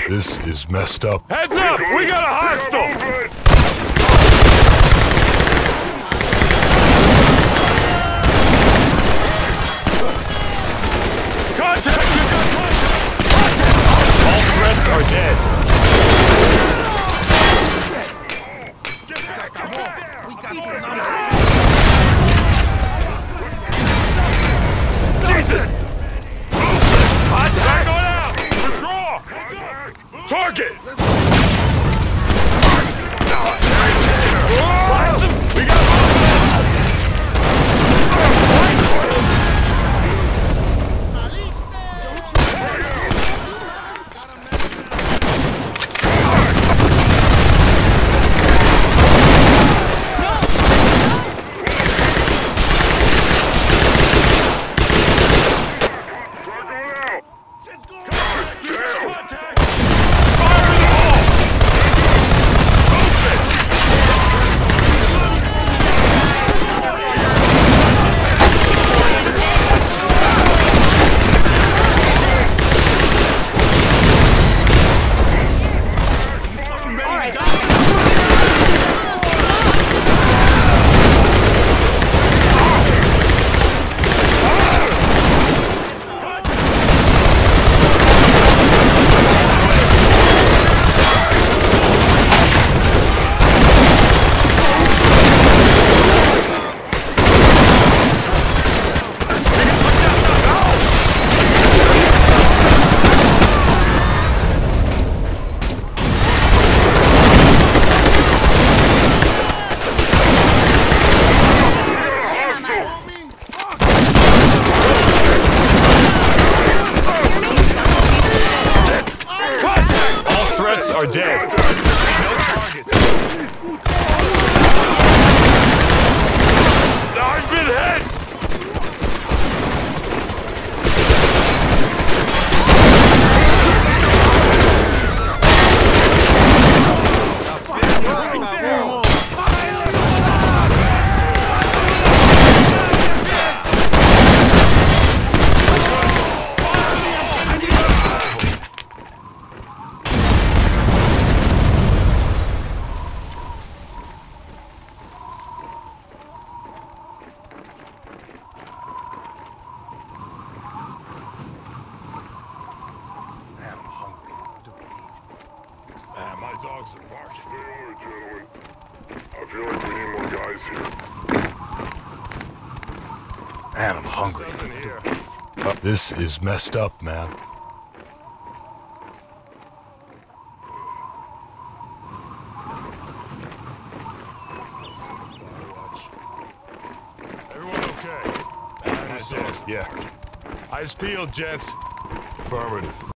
This is messed up. Heads up! We got a hostile! Contact! You got contact! Contact! All threats are dead. Get back! Get back! We got Jesus! Contact! Going out! Withdraw! Heads up! Target! We got are dead. No targets. I've been hit! My dogs are barking. Stay alert, gentlemen. I feel like we need more guys here. Man, I'm hungry. This is messed up, man. Everyone okay? Yeah. Eyes peeled, gents. Affirmative.